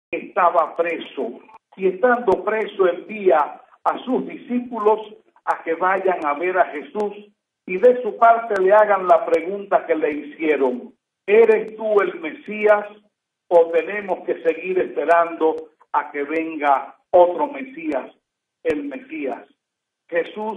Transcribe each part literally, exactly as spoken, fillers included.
estaba preso, y estando preso envía a sus discípulos a que vayan a ver a Jesús y de su parte le hagan la pregunta que le hicieron: ¿eres tú el Mesías o tenemos que seguir esperando a que venga otro Mesías, el Mesías? Jesús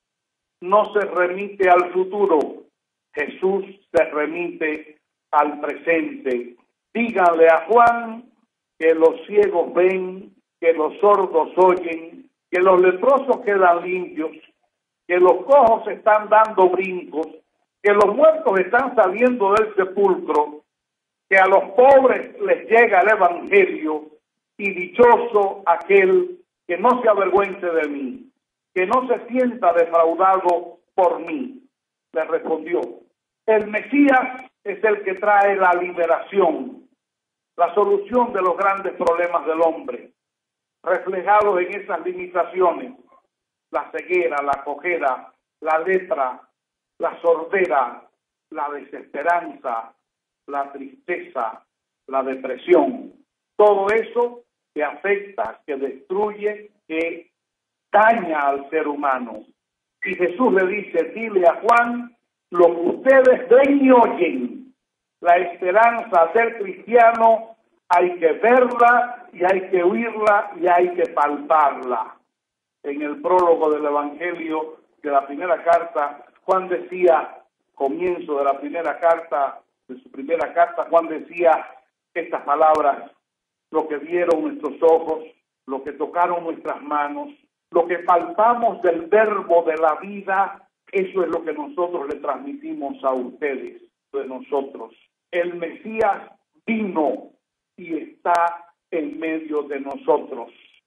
no se remite al futuro, Jesús se remite al presente. Díganle a Juan que los ciegos ven, que los sordos oyen, que los leprosos quedan limpios, que los cojos están dando brincos, que los muertos están saliendo del sepulcro, que a los pobres les llega el evangelio, y dichoso aquel que no se avergüence de mí, que no se sienta defraudado por mí. Le respondió: el Mesías es el que trae la liberación, la solución de los grandes problemas del hombre, reflejados en esas limitaciones: la ceguera, la cojera, la lepra, la sordera, la desesperanza, la tristeza, la depresión. Todo eso que afecta, que destruye, que daña al ser humano. Y Jesús le dice: dile a Juan lo que ustedes ven y oyen. La esperanza del cristiano hay que verla y hay que oírla y hay que palparla. En el prólogo del Evangelio de la primera carta, Juan decía, comienzo de la primera carta, de su primera carta, Juan decía estas palabras: lo que vieron nuestros ojos, lo que tocaron nuestras manos, lo que palpamos del verbo de la vida, eso es lo que nosotros le transmitimos a ustedes, de nosotros. El Mesías vino y está en medio de nosotros.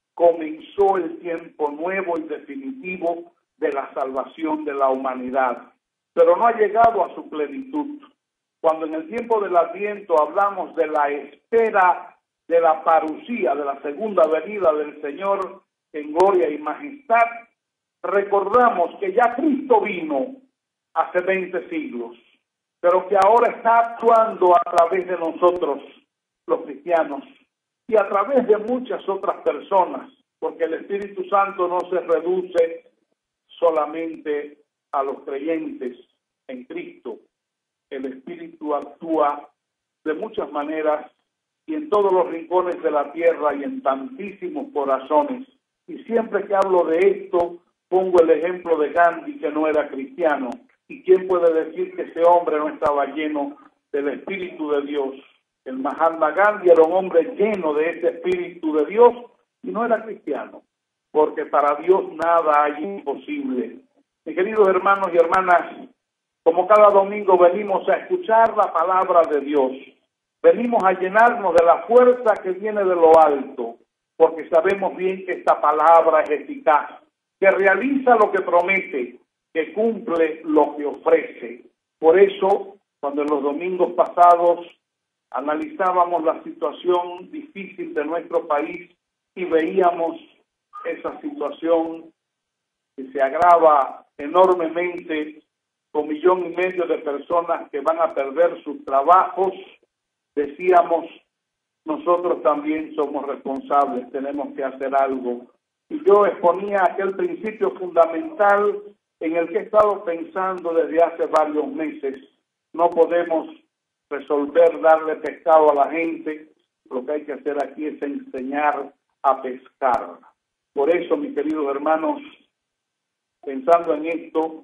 Comenzó el tiempo nuevo y definitivo de la salvación de la humanidad, pero no ha llegado a su plenitud. Cuando en el tiempo del Adviento hablamos de la espera de la parusía, de la segunda venida del Señor en gloria y majestad, recordamos que ya Cristo vino hace veinte siglos, pero que ahora está actuando a través de nosotros, los cristianos, y a través de muchas otras personas, porque el Espíritu Santo no se reduce solamente a los creyentes en Cristo. El Espíritu actúa de muchas maneras y en todos los rincones de la tierra y en tantísimos corazones. Y siempre que hablo de esto, pongo el ejemplo de Gandhi, que no era cristiano. ¿Y quién puede decir que ese hombre no estaba lleno del Espíritu de Dios? El Mahatma Gandhi era un hombre lleno de ese Espíritu de Dios y no era cristiano, porque para Dios nada hay imposible. Mis queridos hermanos y hermanas, como cada domingo venimos a escuchar la palabra de Dios, venimos a llenarnos de la fuerza que viene de lo alto, porque sabemos bien que esta palabra es eficaz, que realiza lo que promete, que cumple lo que ofrece. Por eso, cuando en los domingos pasados analizábamos la situación difícil de nuestro país y veíamos esa situación que se agrava enormemente con millón y medio de personas que van a perder sus trabajos, decíamos, nosotros también somos responsables, tenemos que hacer algo. Y yo exponía aquel principio fundamental en el que he estado pensando desde hace varios meses. No podemos resolver darle pescado a la gente, lo que hay que hacer aquí es enseñar a pescar. Por eso, mis queridos hermanos, pensando en esto,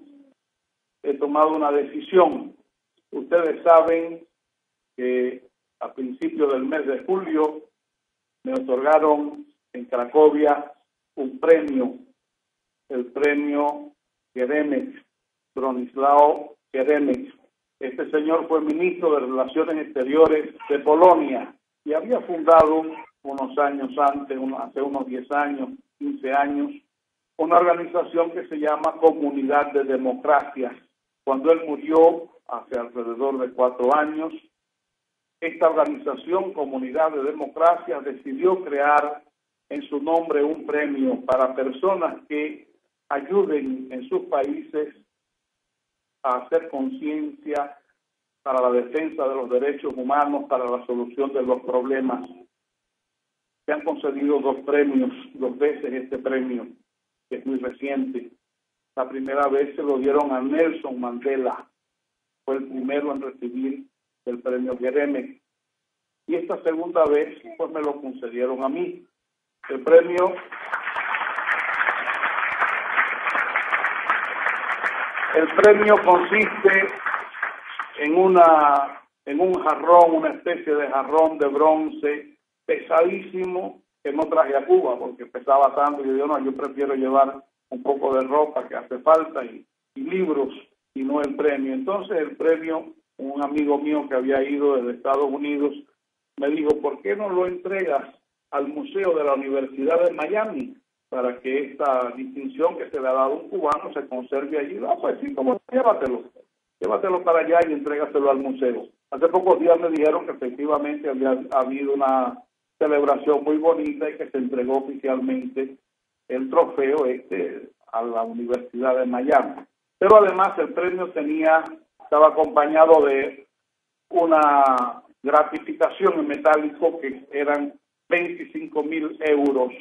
he tomado una decisión. Ustedes saben que a principios del mes de julio me otorgaron en Cracovia un premio, el premio Geremek, Bronislaw Geremek. Este señor fue ministro de Relaciones Exteriores de Polonia y había fundado unos años antes, hace unos diez años, quince años, una organización que se llama Comunidad de Democracias. Cuando él murió, hace alrededor de cuatro años, esta organización, Comunidad de Democracias, decidió crear en su nombre un premio para personas que ayuden en sus países a hacer conciencia para la defensa de los derechos humanos, para la solución de los problemas. se han concedido dos premios, dos veces este premio, que es muy reciente. La primera vez se lo dieron a Nelson Mandela, fue el primero en recibir el premio Guereme. Y esta segunda vez, pues me lo concedieron a mí. El premio, el premio consiste en una, en un jarrón, una especie de jarrón de bronce pesadísimo que no traje a Cuba porque pesaba tanto. Y yo no, yo prefiero llevar un poco de ropa que hace falta y, y libros y no el premio. Entonces el premio, un amigo mío que había ido desde Estados Unidos me dijo, ¿por qué no lo entregas al Museo de la Universidad de Miami para que esta distinción que se le ha dado a un cubano se conserve allí? No, pues sí, como llévatelo, llévatelo para allá y entrégaselo al museo. Hace pocos días me dijeron que efectivamente había habido una celebración muy bonita y que se entregó oficialmente el trofeo este a la Universidad de Miami. Pero además el premio tenía, estaba acompañado de una gratificación en metálico que eran veinticinco mil euros.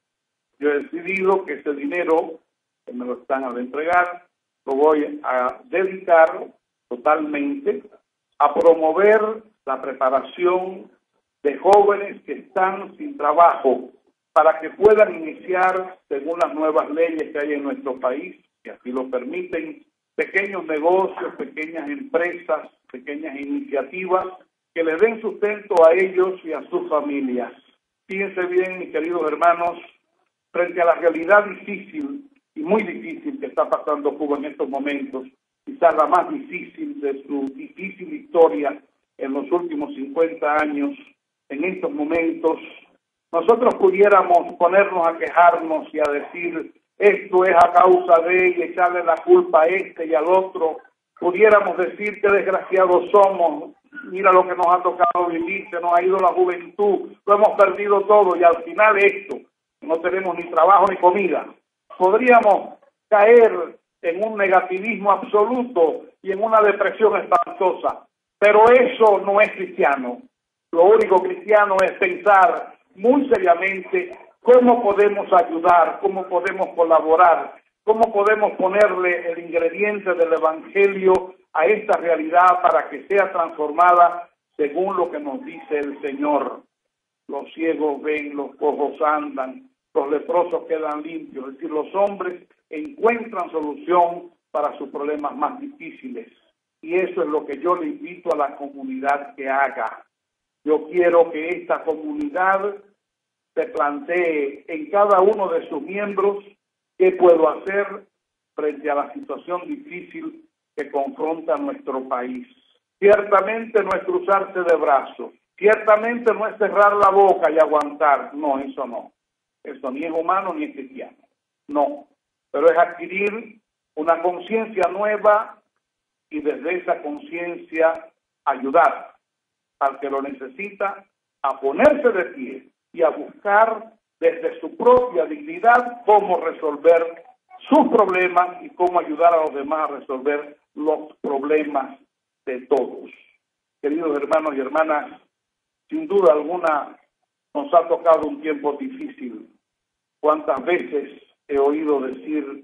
Yo he decidido que ese dinero que me lo están a entregar lo voy a dedicar totalmente a promover la preparación de jóvenes que están sin trabajo para que puedan iniciar, según las nuevas leyes que hay en nuestro país, que así lo permiten, pequeños negocios, pequeñas empresas, pequeñas iniciativas que le den sustento a ellos y a sus familias. Fíjense bien, mis queridos hermanos, frente a la realidad difícil y muy difícil que está pasando Cuba en estos momentos, quizás la más difícil de su difícil historia en los últimos cincuenta años, en estos momentos, nosotros pudiéramos ponernos a quejarnos y a decir, esto es a causa de y echarle la culpa a este y al otro, pudiéramos decir que desgraciados somos, mira lo que nos ha tocado vivir, se nos ha ido la juventud, lo hemos perdido todo y al final esto, no tenemos ni trabajo ni comida. Podríamos caer en un negativismo absoluto y en una depresión espantosa, pero eso no es cristiano. Lo único cristiano es pensar muy seriamente cómo podemos ayudar, cómo podemos colaborar, cómo podemos ponerle el ingrediente del Evangelio a esta realidad para que sea transformada según lo que nos dice el Señor. Los ciegos ven, los cojos andan, los leprosos quedan limpios. Es decir, los hombres encuentran solución para sus problemas más difíciles. Y eso es lo que yo le invito a la comunidad que haga. Yo quiero que esta comunidad se plantee en cada uno de sus miembros qué puedo hacer frente a la situación difícil que confronta nuestro país. Ciertamente no es cruzarse de brazos, ciertamente no es cerrar la boca y aguantar, no, eso no. Eso ni es humano ni es cristiano, no. Pero es adquirir una conciencia nueva y desde esa conciencia ayudar al que lo necesita a ponerse de pie y a buscar desde su propia dignidad cómo resolver sus problemas y cómo ayudar a los demás a resolver los problemas de todos. Queridos hermanos y hermanas, sin duda alguna nos ha tocado un tiempo difícil. ¿Cuántas veces he oído decir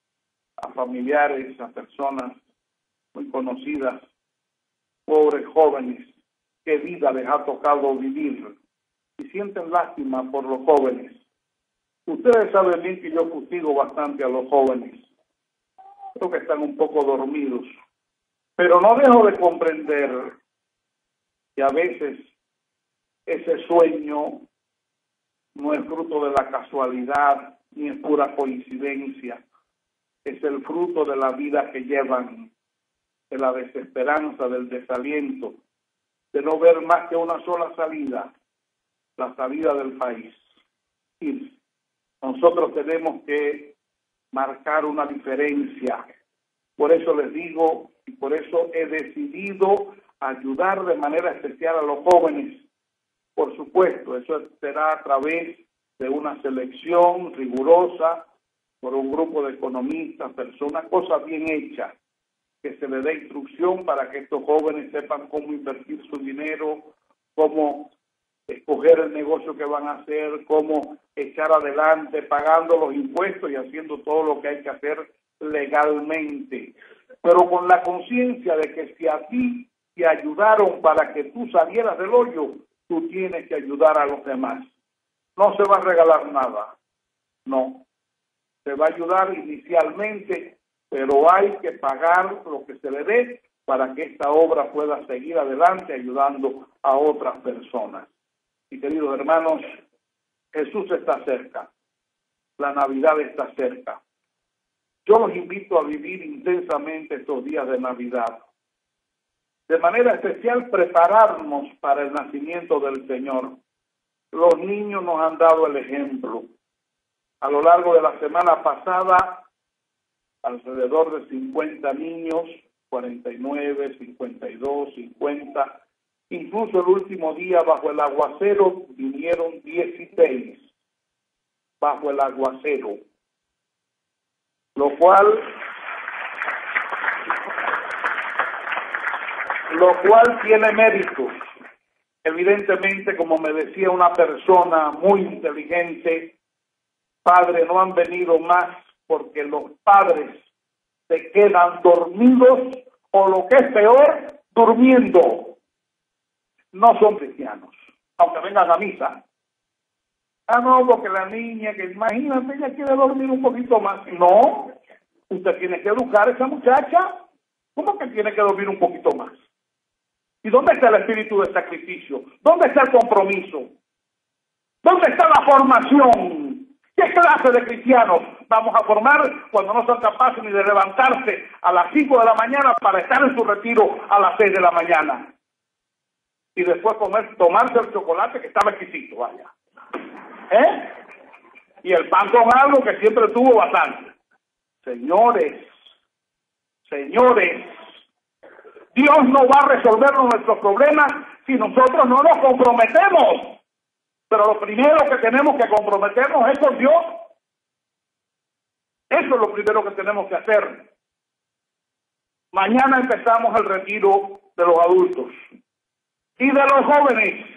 a familiares, a personas muy conocidas, pobres jóvenes, qué vida les ha tocado vivir? Y sienten lástima por los jóvenes. Ustedes saben bien que yo fustigo bastante a los jóvenes. Creo que están un poco dormidos. Pero no dejo de comprender que a veces ese sueño no es fruto de la casualidad ni es pura coincidencia. Es el fruto de la vida que llevan, de la desesperanza, del desaliento, de no ver más que una sola salida, la salida del país. Y nosotros tenemos que marcar una diferencia. Por eso les digo, y por eso he decidido ayudar de manera especial a los jóvenes. Por supuesto, eso será a través de una selección rigurosa por un grupo de economistas, personas, cosa bien hecha, que se les dé instrucción para que estos jóvenes sepan cómo invertir su dinero, cómo escoger el negocio que van a hacer, cómo echar adelante, pagando los impuestos y haciendo todo lo que hay que hacer legalmente. Pero con la conciencia de que si a ti te ayudaron para que tú salieras del hoyo, tú tienes que ayudar a los demás. No se va a regalar nada, no. Se va a ayudar inicialmente, pero hay que pagar lo que se le dé para que esta obra pueda seguir adelante ayudando a otras personas. Y queridos hermanos, Jesús está cerca, la Navidad está cerca. Yo los invito a vivir intensamente estos días de Navidad. De manera especial, prepararnos para el nacimiento del Señor. Los niños nos han dado el ejemplo. A lo largo de la semana pasada, alrededor de cincuenta niños, cuarenta y nueve, cincuenta y dos, cincuenta, incluso el último día bajo el aguacero vinieron dieciséis, bajo el aguacero, lo cual, lo cual tiene méritos. Evidentemente, como me decía una persona muy inteligente, padre, no han venido más porque los padres se quedan dormidos o, lo que es peor, durmiendo. No son cristianos, aunque vengan a misa. Ah, no, porque la niña, que imagínate, ella quiere dormir un poquito más. No, usted tiene que educar a esa muchacha. ¿Cómo que tiene que dormir un poquito más? ¿Y dónde está el espíritu de sacrificio? ¿Dónde está el compromiso? ¿Dónde está la formación? ¿Qué clase de cristianos vamos a formar cuando no son capaces ni de levantarse a las cinco de la mañana para estar en su retiro a las seis de la mañana? Y después comer, tomarse el chocolate que estaba exquisito, vaya. ¿Eh? Y el pan con algo que siempre tuvo bastante. Señores, señores, Dios no va a resolver nuestros problemas si nosotros no nos comprometemos. Pero lo primero que tenemos que comprometernos es con Dios. Eso es lo primero que tenemos que hacer. Mañana empezamos el retiro de los adultos. Y de los jóvenes,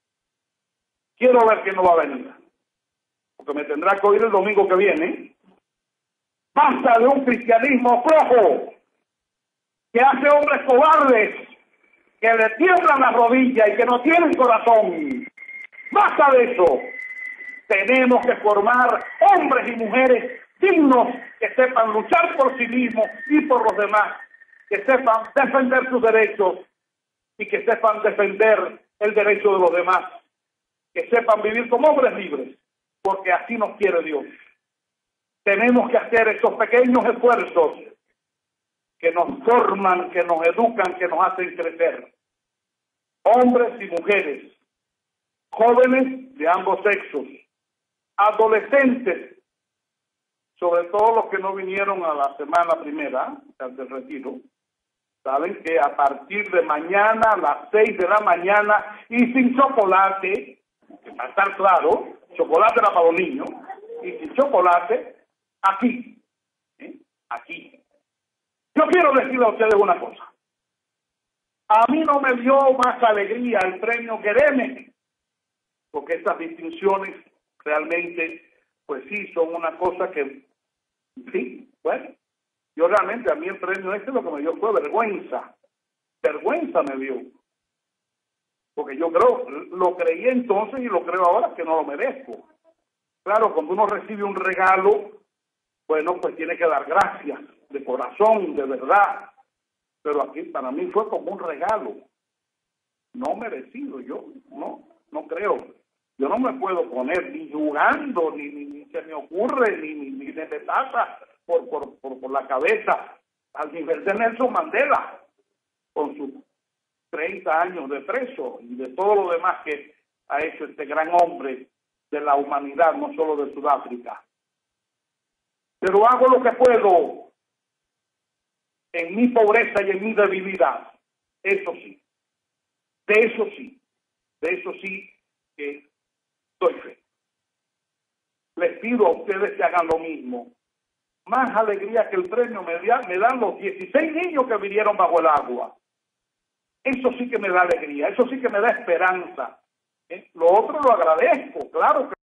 quiero ver quién no va a venir, porque me tendrá que oír el domingo que viene. Basta de un cristianismo flojo, que hace hombres cobardes, que le tiemblan las rodillas y que no tienen corazón. Basta de eso. Tenemos que formar hombres y mujeres dignos, que sepan luchar por sí mismos y por los demás, que sepan defender sus derechos y que sepan defender el derecho de los demás, que sepan vivir como hombres libres, porque así nos quiere Dios. Tenemos que hacer esos pequeños esfuerzos que nos forman, que nos educan, que nos hacen crecer. Hombres y mujeres, jóvenes de ambos sexos, adolescentes, sobre todo los que no vinieron a la semana primera, al del retiro, saben que a partir de mañana, a las seis de la mañana, y sin chocolate, para estar claro, chocolate era para los niños, y sin chocolate, aquí, ¿eh? aquí. Yo quiero decirle a ustedes una cosa. A mí no me dio más alegría el premio Quereme, porque estas distinciones realmente, pues sí, son una cosa que, sí, bueno, yo realmente a mí el premio este lo que me dio fue vergüenza, vergüenza me dio, porque yo creo, lo creí entonces y lo creo ahora que no lo merezco. Claro, cuando uno recibe un regalo, bueno, pues tiene que dar gracias, de corazón, de verdad, pero aquí para mí fue como un regalo, no merecido, yo no, no creo. Yo no me puedo poner ni jugando, ni, ni, ni se me ocurre, ni, ni, ni se me pasa por, por, por, por la cabeza al nivel de Nelson Mandela, con sus treinta años de preso y de todo lo demás que ha hecho este gran hombre de la humanidad, no solo de Sudáfrica. Pero hago lo que puedo en mi pobreza y en mi debilidad. Eso sí, de eso sí, de eso sí que doy fe. Les pido a ustedes que hagan lo mismo. Más alegría que el premio me, da, me dan los dieciséis niños que vinieron bajo el agua. Eso sí que me da alegría, eso sí que me da esperanza. ¿Eh? Lo otro lo agradezco, claro que